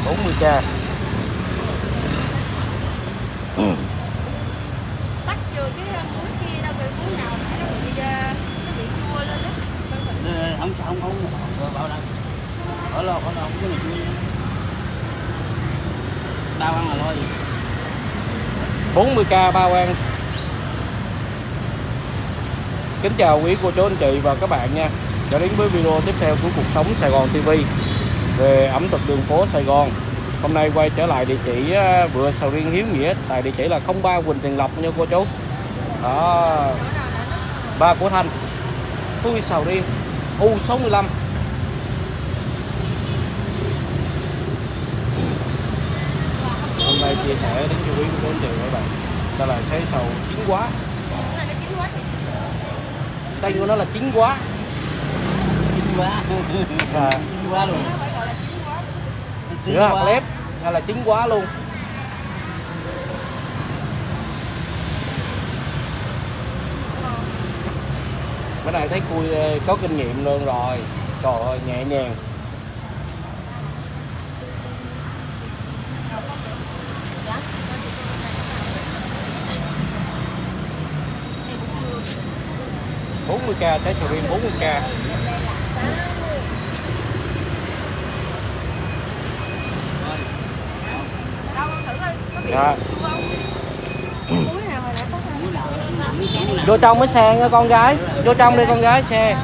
40k. Tắt chưa cái muối kia đâu, cái muối nào nãy nó bị chua lên đó. Không bảo đâu. Khỏi lo cái này chưa. Bao ăn là lo gì? 40k bao ăn. Kính chào quý cô chú anh chị và các bạn nha. Đã đến với video tiếp theo của Cuộc Sống Sài Gòn TV về ẩm thực đường phố Sài Gòn. Hôm nay quay trở lại địa chỉ vựa sầu riêng Hiếu Nghĩa, tại địa chỉ là 03 Quỳnh Tiền Lộc nha cô chú. Đó, ba của Thanh, tươi sầu riêng U65. Hôm nay chia sẻ đến cho quý cô chú anh chị các bạn. Đây là cái sầu chín quá. Tên của nó là chín quá. Chín quá. Chín quá luôn. Giữa hạt lép hay là chín quá luôn. Cái này thấy cùi có kinh nghiệm luôn rồi. Trời ơi, nhẹ nhàng. $40k, trái sầu riêng 40k. Dạ. Vô trong mới xe nha con gái. Vô trong đi con gái, xe.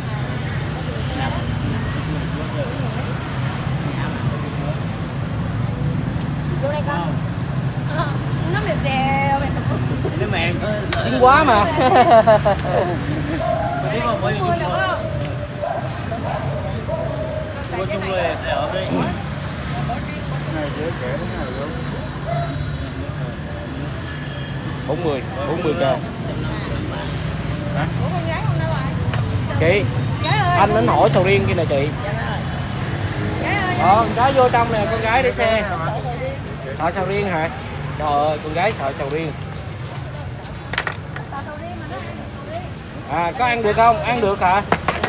Vô đây con. Nó mềm dẻo. Nó mềm. Chín quá mà. Cô chung luôn để ở đây. Này dễ kể thế nào luôn. 40k. Chị, anh đến hỏi sầu riêng kia nè chị. Con gái vô trong nè, con gái để xe. Sợ sầu riêng hả? Trời ơi, con gái sợ sầu riêng. À, có ăn được không? Ăn được hả?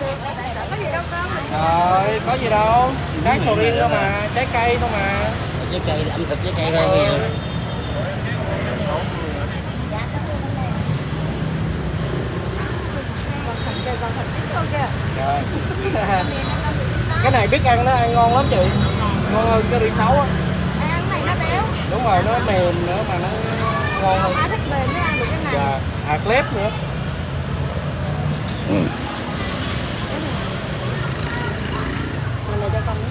Rồi, có gì đâu. Trái sầu riêng thôi mà, trái cây thôi mà. Trái cây, ẩm thực trái cây thôi nha. Rồi. Cái này biết ăn nó ăn ngon lắm chị. Ngon hơn cái ri sấu á. Ăn này nó béo. Đúng rồi, nó mềm nữa mà nó ngon hơn. Thích mềm mới ăn được cái này. Dạ, hạt lép nữa. Này cho con nữa.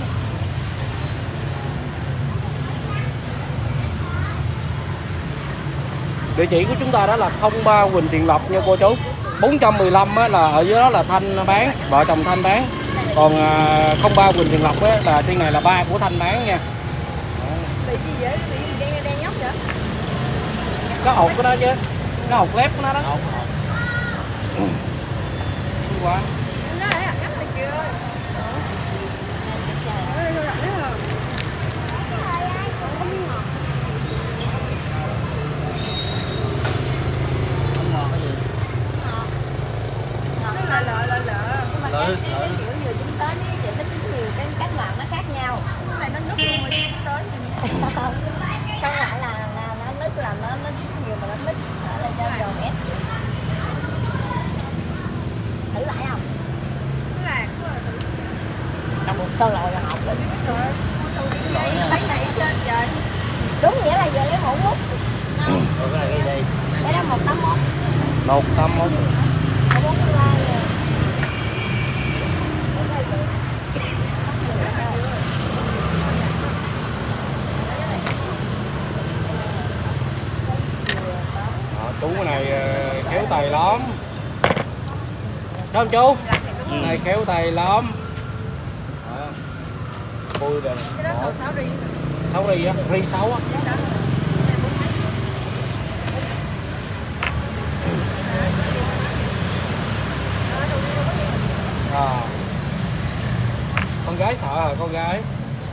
Địa chỉ của chúng ta đó là 03 Quỳnh Tiền Lộc nha cô chú. 415 á, là ở dưới đó là Thanh bán, vợ chồng Thanh bán. Còn 03 Quỳnh Tiền Lộc á, là trên này là ba của Thanh bán nha. Bị gì vậy? Bị đen nhóc vậy? Có hột của nó chứ. Có hột lép của nó đó. Quá. Nó lại là cắt này kìa. Lợi. Kiểu nhiều tính tới với vậy tính nhiều cái cách làm nó khác nhau. Cái này nó nút luôn mà tính tới gì. Không lại là nó nút làm nó nhiều mà nó nút ở đây cho dầu ép. Thử lại không? Thử lại. Trong một Sao loại là học rồi. Lấy này trên trời. Đúng nghĩa là giờ cái hũ mút. cái này đây. Cái đó 181. 181. 143 rồi. Chú cái này khéo tay lắm. Đúng không chú? Cái này khéo tay lắm. Vui rồi. Cái đó sầu sáo ri. Sáo ri á, ri sấu á. À. Con gái sợ hả con gái?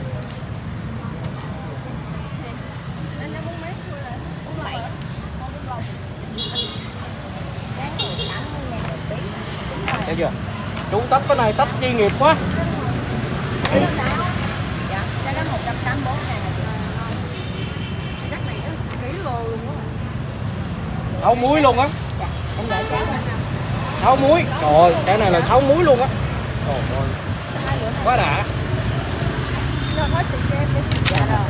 Thấy chưa? Chú tách cái này tách chuyên nghiệp quá. Dạ, cho nó 1 184.000 chắc này nó ký lô luôn á. Thấu muối luôn á. Dạ, em đợi cháu nha. Thấu muối. Trời ơi, cái này là thấu muối luôn á. Trời ơi. Quá đã. Nó hết tiền cho em đi. Dạ rồi.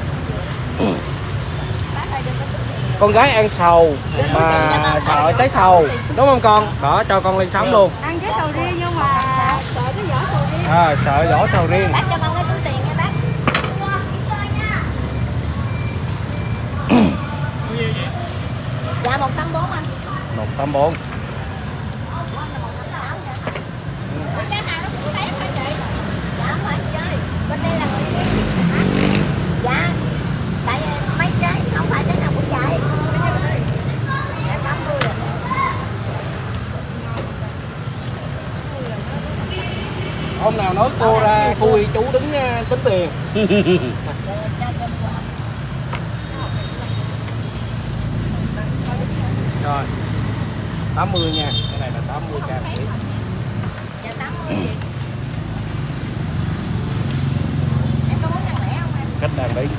Bác ơi, đừng có tính tiền. Con gái ăn sầu mà sợ trái sầu, đúng không con? Đó, cho con ly sống luôn. Ăn trái sầu riêng nhưng mà sợ cái vỏ sầu riêng. Sợ vỏ sầu riêng. Bác cho con cái túi tiền nha bác. Dạ 184 anh. 184. Cái nào nó cũng tét hả chị? Dạ không phải chơi. Bên đây là người đi. Dạ. Tại mấy trái không phải trái nào cũng vậy. Dạ 80 rồi. Hôm nào nói cô ra khui chú đứng tính tiền. Rồi 80 nha, cái này là 80 k. Dạ 80 chị. Em có muốn ăn lẻ không em? Cách đàn đi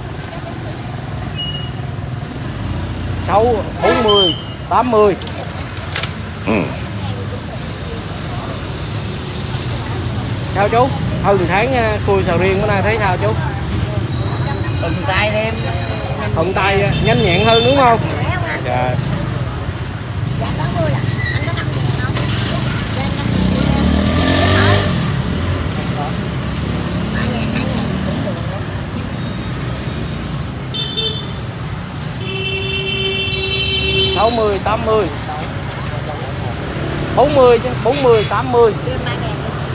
6, 40, 80. Sao chú? Hơn tháng khui sầu riêng bữa nay thấy sao chú? Từng tay thêm. Thuận tay nhanh nhẹn hơn đúng không? Lẻ không anh? Dạ. Dạ 60 là. Anh có 5.000 không? Trên 5.000 3.000, 2.000 cũng được nữa. 60, 80. 40 chứ, 40, 80. Đưa 3.000 luôn.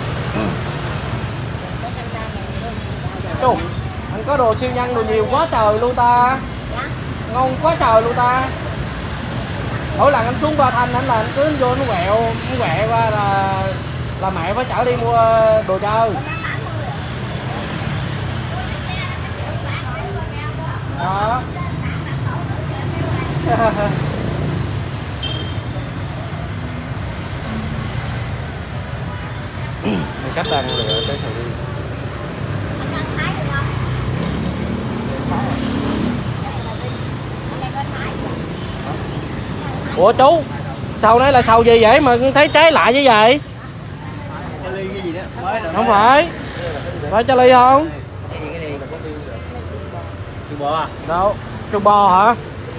Chú, anh có đồ siêu nhân đồ nhiều quá trời luôn ta. Dạ. Ngon quá trời luôn ta. Mỗi lần anh xuống Ba Thanh anh là anh cứ anh vô nó quẹo qua là mẹ phải chở đi mua đồ chơi. Đó. Mình cách đang lựa cái sầu riêng. Anh ăn thái được không? Anh đang có thái chưa? Ủa chú, sầu này là sầu gì vậy mà thấy trái lạ như vậy? Cái ly cái gì đó mới rồi. Không phải. Phải cho ly không? Cái gì cái ly? Chu bò à? Đâu, chuồng bò hả?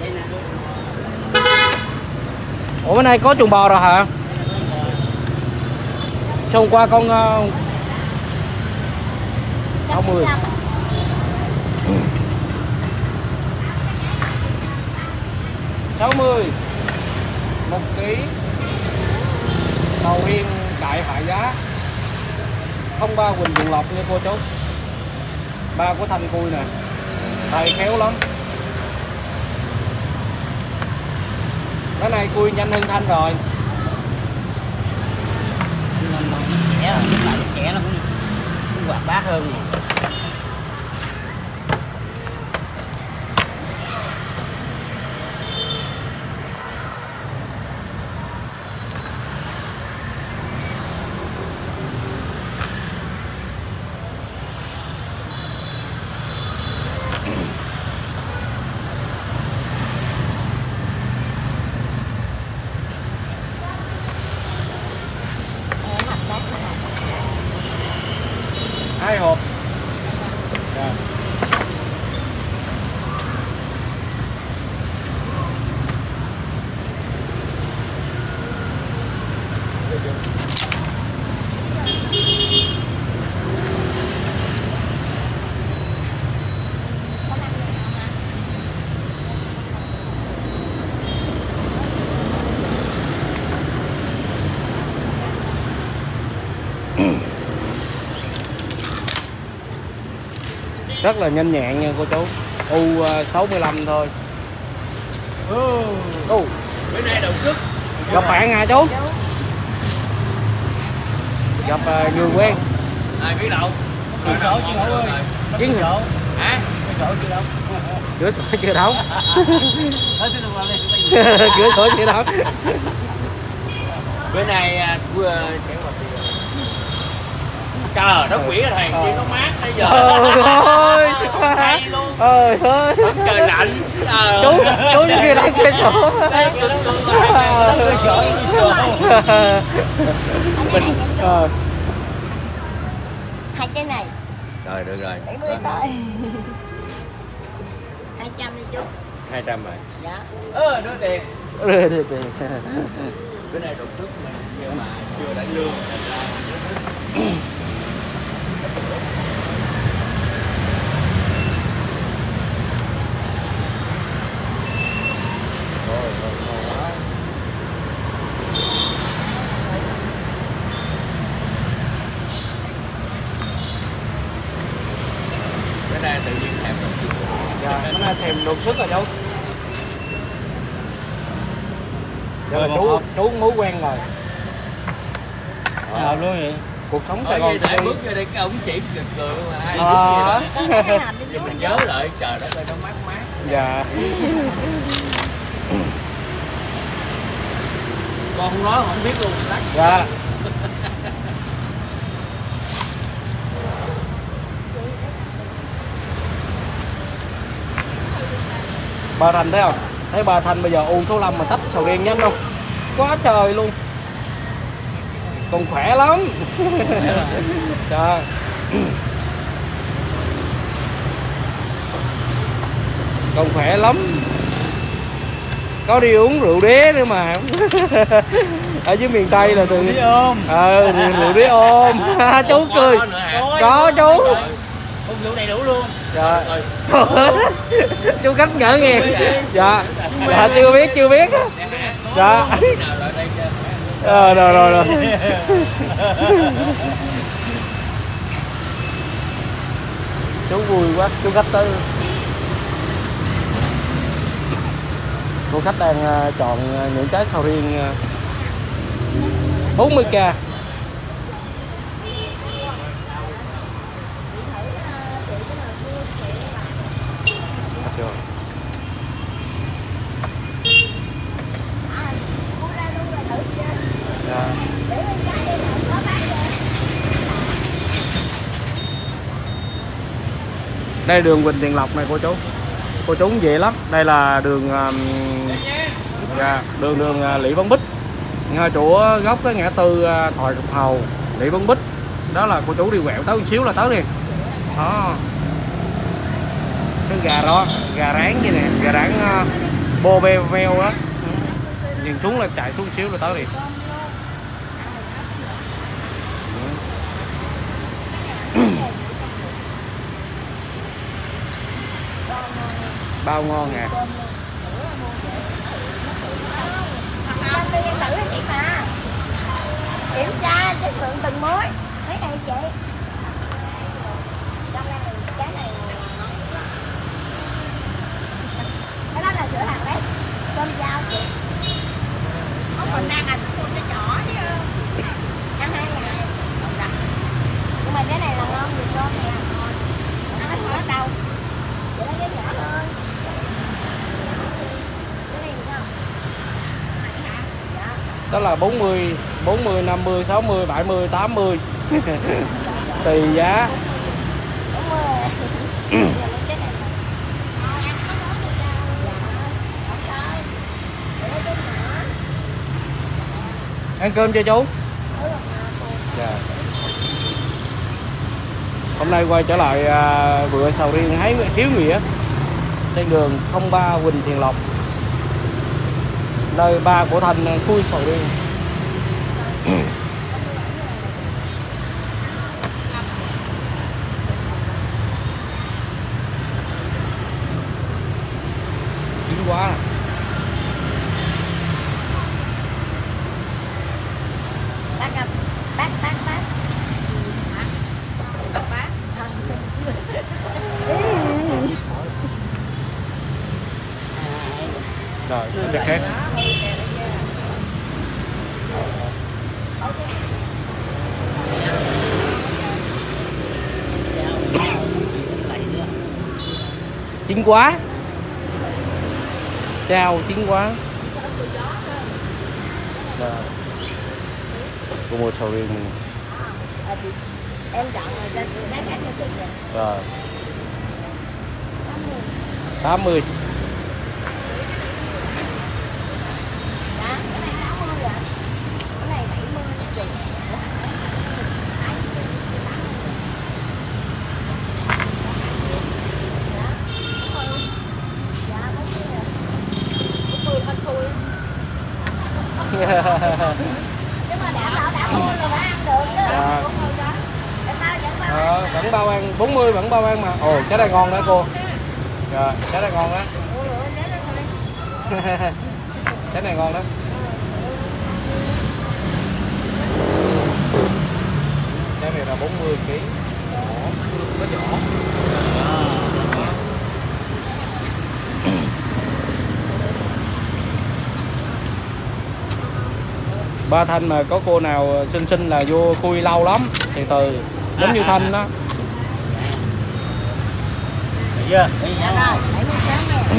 Ủa bên này có chuồng bò rồi hả? Sao hôm qua con 60. Sáu mươi 1 kg sầu riêng cải hạ giá. Không ba Quỳnh Vườn Lộc nha cô chú. Ba của Thanh Cui nè, thầy khéo lắm. Cái này cui nhanh hơn Thanh rồi. Trẻ rồi, lúc lại trẻ nó cũng hoạt bát hơn. Hai hộp. Dạ. Rất là nhanh nhẹn nha cô chú. U65 thôi. Bữa nay đầu sức. Gặp bạn hả chú? Gặp người quen. Biết đâu. Chiến sổ chị Hữu ơi. Chiến sổ. Hả? Chiến sổ chưa đâu. Cửa sổ chưa đóng. Thôi tiếp tục làm đi. Cửa sổ chưa đóng. Bữa nay Trời đất quỷ thằng kia nó mát bây giờ. Ơi Hay luôn. ơi Trời lạnh. Chú như kia đang cây sổ. Mình hai cái này Rồi được rồi. 70 thôi. 200 đi chú. 200 rồi. Dạ. Đưa tiền. Đi. Cái này đột xuất mà nhưng mà chưa đánh lương. Cái này tự nhiên thèm đột xuất. Dạ, cái này thèm đột xuất rồi chú. Giờ là chú mối quen rồi. Nào luôn vậy. Cuộc sống Sài Gòn tại TV. bước vô đây cái ông chỉ cười mà ai Ờ. giờ mình nhớ lại trời đất ơi nó mát mát. Dạ. Con không nói không biết luôn lắc. Dạ. Bà Thành thấy không? Thấy bà Thành bây giờ u số 5 mà tách sầu riêng nhanh không? Quá trời luôn. Còn khỏe lắm. Trời. Còn khỏe lắm. Có đi uống rượu đế nữa mà. Ở dưới miền Tây là từ rượu đế ôm. Chú cười. Có chú. Uống rượu đầy đủ luôn. Dạ. Chú cách ngỡ nghe. Dạ. Dạ chưa biết. Dạ. Rồi. Chú vui quá, chú khách tới. Cô khách đang chọn những trái sầu riêng 40k. Dạ. Đây đường Quỳnh Tiền Lộc này cô chú cũng dễ lắm. Đây là đường đường Lý Văn Bích, ngay chỗ góc cái ngã tư Thoại Cục Hầu Lý Văn Bích. Đó là cô chú đi quẹo tới một xíu là tới liền. Đó. Cái gà đó, gà rán như nè, gà rán bô beo veo á. Nhìn xuống là chạy xuống xíu là tới liền. Bao ngon à. Tự chị mà kiểm tra chất lượng từng mối. Mấy này chị trong đây là cái này cái đó là sữa hàng lét cơm rau chị. Không còn đang ăn cái nhỏ chứ ăn 2 ngày nhưng mà cái này là ngon nhiều cơm nè, ăn hết hết đâu vậy nó cái nhỏ hơn. Đó là 40, 50, 60, 70, 80. Tùy giá. Ăn cơm chưa chú? Dạ. Hôm nay quay trở lại vựa sầu riêng Hiếu Nghĩa trên đường 03 Quỳnh Thiền Lộc, nơi ba của Thành khui sầu riêng. Chín quá. Rồi, cái khác. Chín quá. Chao chín quá. Cô mua sầu riêng mình. Em chọn rồi trên cái khác cho chị nè. Rồi 80. Dạ, cái này 60 rồi. Cái này 70 nha chị. Nhưng mà đã mua rồi phải ăn được chứ. Dạ. Em bao vẫn bao ăn. Vẫn bao ăn 40 vẫn bao ăn mà. Ồ trái này ngon đó cô. Rồi trái này ngon đó. Trái này ngon đó. Trái này là 40 kg. Nó nhỏ. Ba Thanh mà có cô nào xinh là vô khui lâu lắm, từ từ giống như Thanh đó. Được chưa? Dạ rồi, 76 nè.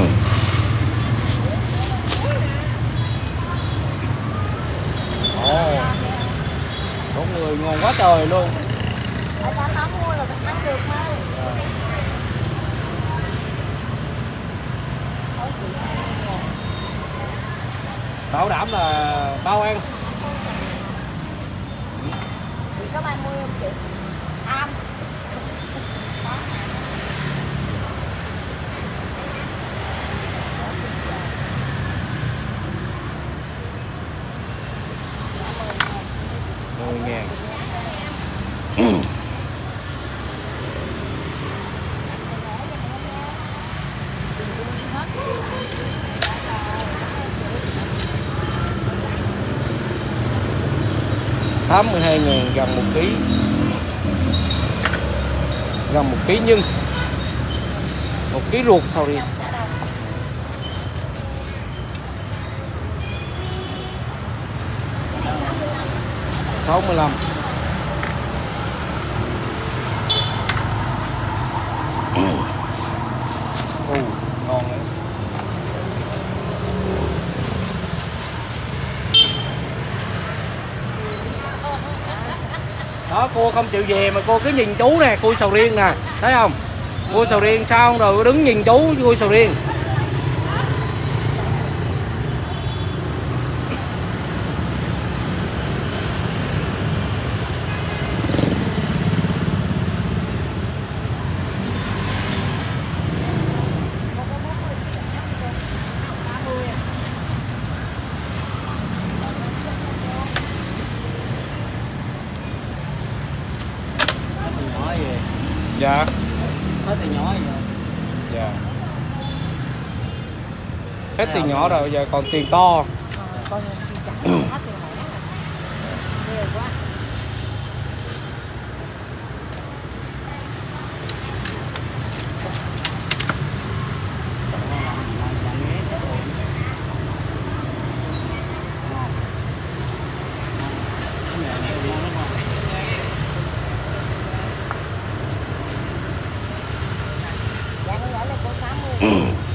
Ồ, 40 ngon quá trời luôn. Ở đó nó mua là phải ăn được thôi. Bảo đảm là bao ăn. Chị có 30 không chị? Am. Mười ngàn. $82.000 gần 1 kg, gần 1 kg nhưng 1 kg ruột sầu riêng. $65. Ngon đấy. Đó cô không chịu về mà cô cứ nhìn chú nè, khui sầu riêng nè, thấy không? Khui sầu riêng sao rồi đứng nhìn chú khui sầu riêng. Nhỏ gì? Dạ. Hết thì nhỏ gì? Dạ. Hết tiền nhỏ rồi, giờ còn tiền to. Con chị chặt hết tiền lẻ rồi. Ghê quá. Dạ con gửi lên cô 60.